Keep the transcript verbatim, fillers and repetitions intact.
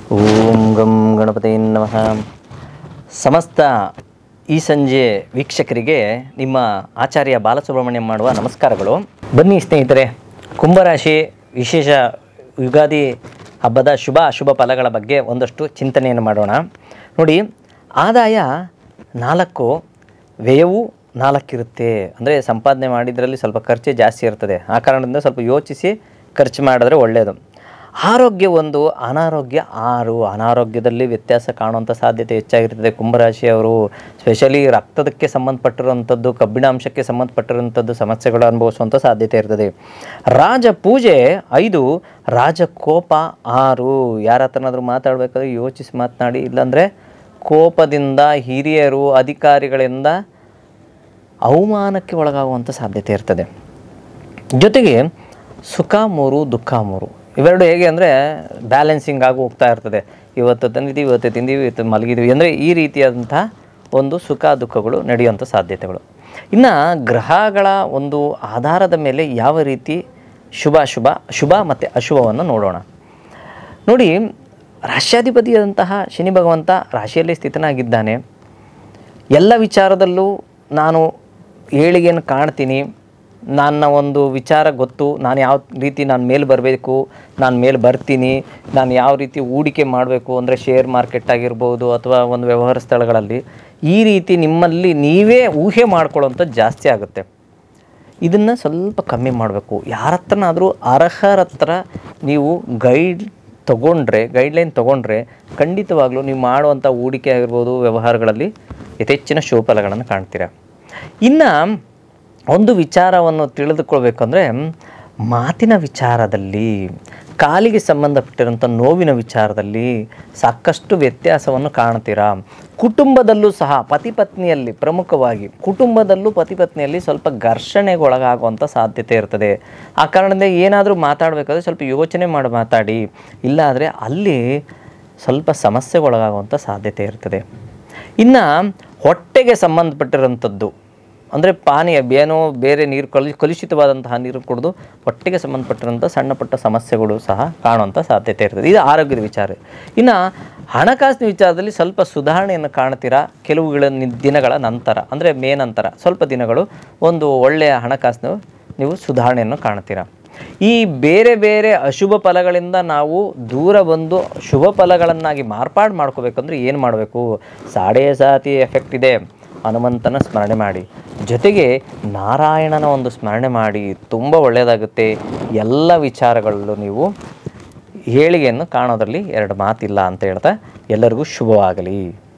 ಓಂ ಗಂ ಗಣಪತಿ ನಮಃ. ಸಮಸ್ತ ಈ ಸಂಜೆ ವೀಕ್ಷಕರಿಗೆ ನಿಮ್ಮ ಆಚಾರ್ಯ ಬಾಲಸುಬ್ರಹ್ಮಣ್ಯಂ ಮಾಡುವ ನಮಸ್ಕಾರಗಳು. ಬನ್ನಿ ಸ್ನೇಹಿತರೆ, ಕುಂಭರಾಶಿ ವಿಶೇಷ ಯುಗಾದಿ ಹಬ್ಬದ ಶುಭ ಅಶುಭ ಫಲಗಳ ಬಗ್ಗೆ ಒಂದಷ್ಟು ಚಿಂತನೆಯನ್ನು ಮಾಡೋಣ. ನೋಡಿ, ಆದಾಯ ನಾಲ್ಕು, ವ್ಯಯವೂ ನಾಲ್ಕಿರುತ್ತೆ. ಅಂದರೆ ಸಂಪಾದನೆ ಮಾಡಿದ್ರಲ್ಲಿ ಸ್ವಲ್ಪ ಖರ್ಚು ಜಾಸ್ತಿ ಇರ್ತದೆ. ಆ ಕಾರಣದಿಂದ ಸ್ವಲ್ಪ ಯೋಚಿಸಿ ಖರ್ಚು ಮಾಡಿದ್ರೆ ಒಳ್ಳೆಯದು. ಆರೋಗ್ಯ ಒಂದು, ಅನಾರೋಗ್ಯ ಆರು. ಅನಾರೋಗ್ಯದಲ್ಲಿ ವ್ಯತ್ಯಾಸ ಕಾಣುವಂಥ ಸಾಧ್ಯತೆ ಹೆಚ್ಚಾಗಿರ್ತದೆ. ಕುಂಭರಾಶಿಯವರು ಸ್ಪೆಷಲಿ ರಕ್ತದಕ್ಕೆ ಸಂಬಂಧಪಟ್ಟಿರುವಂಥದ್ದು, ಕಬ್ಬಿಣಾಂಶಕ್ಕೆ ಸಂಬಂಧಪಟ್ಟಿರುವಂಥದ್ದು ಸಮಸ್ಯೆಗಳು ಅನುಭವಿಸುವಂಥ ಸಾಧ್ಯತೆ ಇರ್ತದೆ. ರಾಜ ಪೂಜೆ ಐದು, ರಾಜಕೋಪ ಆರು. ಯಾರ ಹತ್ರನಾದರೂ ಮಾತಾಡಬೇಕಾದ್ರೆ ಯೋಚಿಸಿ ಮಾತನಾಡಿ, ಇಲ್ಲಾಂದರೆ ಕೋಪದಿಂದ ಹಿರಿಯರು ಅಧಿಕಾರಿಗಳಿಂದ ಅವಮಾನಕ್ಕೆ ಒಳಗಾಗುವಂಥ ಸಾಧ್ಯತೆ ಇರ್ತದೆ. ಜೊತೆಗೆ ಸುಖ ಮೂರು, ದುಃಖ ಮೂರು. ಇವೆರಡು ಹೇಗೆ ಅಂದರೆ ಬ್ಯಾಲೆನ್ಸಿಂಗ್ ಆಗಿ ಹೋಗ್ತಾ ಇರ್ತದೆ. ಇವತ್ತು ತಂದಿದ್ದೀವಿ, ಇವತ್ತು ತಿಂದೀವಿ, ಇವತ್ತು ಮಲಗಿದ್ದೀವಿ ಅಂದರೆ ಈ ರೀತಿಯಾದಂಥ ಒಂದು ಸುಖ ದುಃಖಗಳು ನಡೆಯುವಂಥ ಸಾಧ್ಯತೆಗಳು. ಇನ್ನು ಗ್ರಹಗಳ ಒಂದು ಆಧಾರದ ಮೇಲೆ ಯಾವ ರೀತಿ ಶುಭ ಶುಭ ಶುಭ ಮತ್ತು ಅಶುಭವನ್ನು ನೋಡೋಣ. ನೋಡಿ, ರಾಶ್ಯಾಧಿಪತಿಯಾದಂತಹ ಶನಿ ಭಗವಂತ ರಾಶಿಯಲ್ಲಿ ಸ್ಥಿತನಾಗಿದ್ದಾನೆ. ಎಲ್ಲ ವಿಚಾರದಲ್ಲೂ ನಾನು ಏಳಿಗೆಯನ್ನು ಕಾಣ್ತೀನಿ, ನನ್ನ ಒಂದು ವಿಚಾರ ಗೊತ್ತು, ನಾನು ಯಾವ ರೀತಿ ನಾನು ಮೇಲೆ ಬರಬೇಕು, ನಾನು ಮೇಲೆ ಬರ್ತೀನಿ, ನಾನು ಯಾವ ರೀತಿ ಹೂಡಿಕೆ ಮಾಡಬೇಕು ಅಂದರೆ ಶೇರ್ ಮಾರ್ಕೆಟ್ ಆಗಿರ್ಬೋದು ಅಥವಾ ಒಂದು ವ್ಯವಹಾರ ಸ್ಥಳಗಳಲ್ಲಿ ಈ ರೀತಿ ನಿಮ್ಮಲ್ಲಿ ನೀವೇ ಊಹೆ ಮಾಡ್ಕೊಳ್ಳೋಂಥದ್ದು ಜಾಸ್ತಿ ಆಗುತ್ತೆ. ಇದನ್ನು ಸ್ವಲ್ಪ ಕಮ್ಮಿ ಮಾಡಬೇಕು. ಯಾರ ಹತ್ರನಾದರೂ ಅರ್ಹರ ಹತ್ರ ನೀವು ಗೈಡ್ ತೊಗೊಂಡ್ರೆ ಗೈಡ್ಲೈನ್ ತೊಗೊಂಡ್ರೆ ಖಂಡಿತವಾಗ್ಲೂ ನೀವು ಮಾಡುವಂಥ ಹೂಡಿಕೆ ಆಗಿರ್ಬೋದು ವ್ಯವಹಾರಗಳಲ್ಲಿ ಯಥೇಚ್ಛಿನ ಶುಭಫಲಗಳನ್ನು ಕಾಣ್ತೀರ. ಇನ್ನು ಒಂದು ವಿಚಾರವನ್ನು ತಿಳಿದುಕೊಳ್ಬೇಕಂದ್ರೆ ಮಾತಿನ ವಿಚಾರದಲ್ಲಿ, ಕಾಲಿಗೆ ಸಂಬಂಧಪಟ್ಟಿರೋಂಥ ನೋವಿನ ವಿಚಾರದಲ್ಲಿ ಸಾಕಷ್ಟು ವ್ಯತ್ಯಾಸವನ್ನು ಕಾಣ್ತೀರಾ. ಕುಟುಂಬದಲ್ಲೂ ಸಹ ಪತಿ ಪತ್ನಿಯಲ್ಲಿ, ಪ್ರಮುಖವಾಗಿ ಕುಟುಂಬದಲ್ಲೂ ಪತಿ ಪತ್ನಿಯಲ್ಲಿ ಸ್ವಲ್ಪ ಘರ್ಷಣೆಗೊಳಗಾಗುವಂಥ ಸಾಧ್ಯತೆ ಇರ್ತದೆ. ಆ ಕಾರಣದಿಂದ ಏನಾದರೂ ಮಾತಾಡಬೇಕಾದ್ರೆ ಸ್ವಲ್ಪ ಯೋಚನೆ ಮಾಡಿ ಮಾತಾಡಿ, ಇಲ್ಲಾದರೆ ಅಲ್ಲಿ ಸ್ವಲ್ಪ ಸಮಸ್ಯೆಗೊಳಗಾಗುವಂಥ ಸಾಧ್ಯತೆ ಇರ್ತದೆ. ಇನ್ನು ಹೊಟ್ಟೆಗೆ ಸಂಬಂಧಪಟ್ಟಿರೋಂಥದ್ದು ಅಂದರೆ ಪಾನೀಯ ಏನೋ ಬೇರೆ ನೀರು ಕಲು ಕಲುಷಿತವಾದಂತಹ ನೀರು ಕುಡಿದು ಹೊಟ್ಟೆಗೆ ಸಂಬಂಧಪಟ್ಟಿರೋಂಥ ಸಣ್ಣ ಪುಟ್ಟ ಸಮಸ್ಯೆಗಳು ಸಹ ಕಾಣುವಂಥ ಸಾಧ್ಯತೆ ಇರ್ತದೆ. ಇದು ಆರೋಗ್ಯದ ವಿಚಾರ. ಇನ್ನು ಹಣಕಾಸಿನ ವಿಚಾರದಲ್ಲಿ ಸ್ವಲ್ಪ ಸುಧಾರಣೆಯನ್ನು ಕಾಣ್ತೀರಾ ಕೆಲವುಗಳ ದಿನಗಳ ನಂತರ, ಅಂದರೆ ಮೇ ನಂತರ ಸ್ವಲ್ಪ ದಿನಗಳು ಒಂದು ಒಳ್ಳೆಯ ಹಣಕಾಸು ನೀವು ಸುಧಾರಣೆಯನ್ನು ಕಾಣ್ತೀರಾ. ಈ ಬೇರೆ ಬೇರೆ ಅಶುಭ ಫಲಗಳಿಂದ ನಾವು ದೂರ ಬಂದು ಶುಭ ಫಲಗಳನ್ನಾಗಿ ಮಾರ್ಪಾಡು ಮಾಡ್ಕೋಬೇಕಂದ್ರೆ ಏನು ಮಾಡಬೇಕು? ಸಾಡೆ ಸಾತಿ ಎಫೆಕ್ಟ್ ಇದೆ, ಹನುಮಂತನ ಸ್ಮರಣೆ ಮಾಡಿ, ಜೊತೆಗೆ ನಾರಾಯಣನ ಒಂದು ಸ್ಮರಣೆ ಮಾಡಿ, ತುಂಬ ಒಳ್ಳೆಯದಾಗುತ್ತೆ. ಎಲ್ಲ ವಿಚಾರಗಳಲ್ಲೂ ನೀವು ಏಳಿಗೆಯನ್ನು ಕಾಣೋದರಲ್ಲಿ ಎರಡು ಮಾತಿಲ್ಲ ಅಂತ ಹೇಳ್ತಾ ಎಲ್ಲರಿಗೂ ಶುಭವಾಗಲಿ.